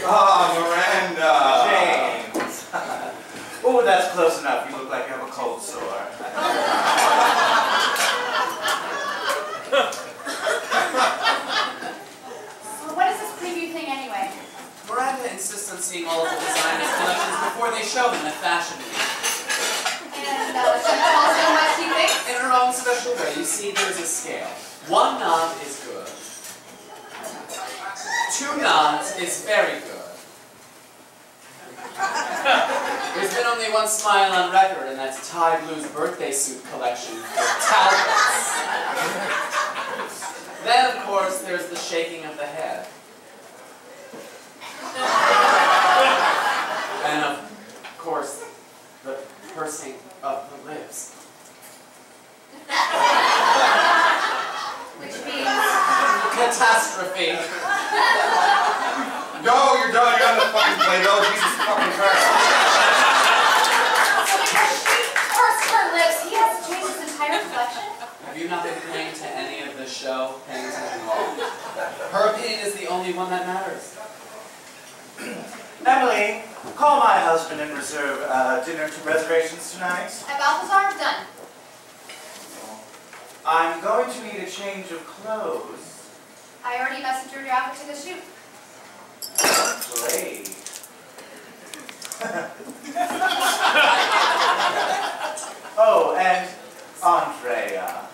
Oh, Miranda! James! Oh, that's close enough. You look like you have a cold sore. So what is this preview thing anyway? Miranda insists on seeing all of the designers' collections before they show them at Fashion Week. And she tells them what she thinks? In her own special way, you see there's a scale. 1 nod is good. 2 nods is very good. There's been only one smile on record, and that's Ty Blue's birthday suit collection for Talbots. Then, of course, there's the shaking of the head. And, of course, the pursing of the lips. Which means... Catastrophe. No, you're done. You're on the fucking Play-Doh. Jesus fucking Christ. So because she pursed her lips, he has to change his entire collection? Have you not been paying to any of the show? Paying attention at all? Her opinion is the only one that matters. Emily, call my husband and reserve dinner to reservations tonight. And Balthazar, done. I'm going to need a change of clothes. I already messaged your outfit to the shoot. Great. Oh, and Andrea.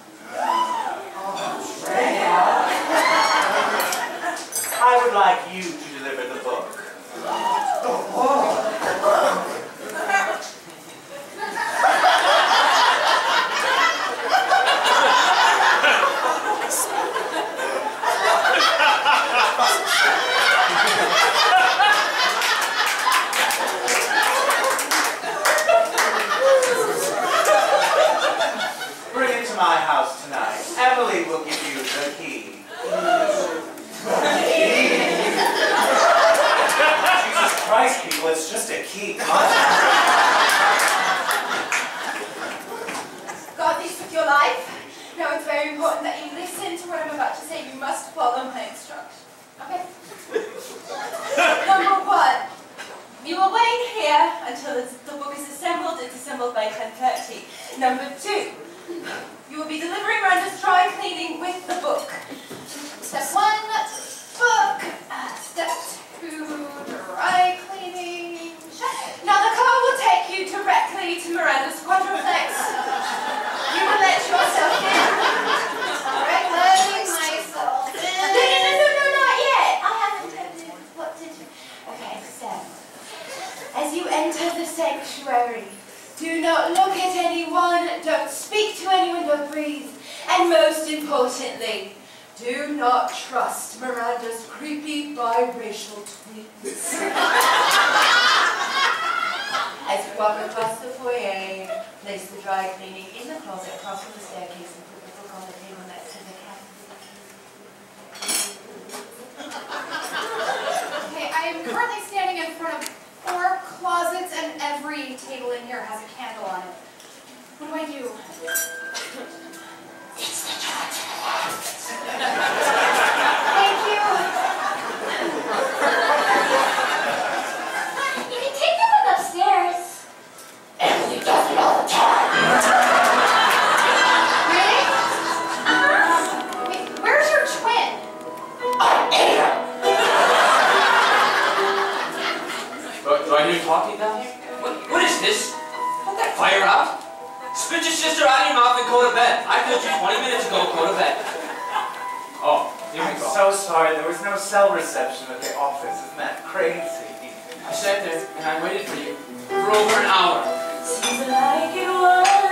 Andrea? I would like you to deliver the book. Bring it to my house tonight. Emily will give you the key. Jesus Christ, people, it's just a key. Got this with your life? Now it's very important that you listen to what I'm about to say. You must follow my instructions. Okay? Number 1. You will wait here until the book is assembled. It's assembled by 10:30. Number 2. You will be delivering Miranda's dry cleaning with the book. Step 1, book. Step 2, dry cleaning. Check. Now the car will take you directly to Miranda's quadruplex. You will let yourself in. Alright, letting myself in. No, not yet. I haven't told you what to do. Okay, so, as you enter the sanctuary, do not look at anyone, don't speak to anyone, don't breathe. And most importantly, do not trust Miranda's creepy biracial twins. As you walk across the foyer, place the dry cleaning in the closet across from the staircase and put the book on the table next to the cat. Okay, I am currently standing in front of 4 closets and every table in here has a candle on it. What do I do? It's the cat. Thank you. You can take the book upstairs. Emily does it all the time. Really? Wait, where's your twin? I ate her. Do I hear you talking now? What is this? Put that fire out. Spit your sister out of your mouth and go to bed. I told you 20 minutes ago, go to bed. Oh, here we I'm go. so sorry, there was no cell reception at the office. Isn't that crazy? I sat there and I waited for you for over an hour. Seems like it was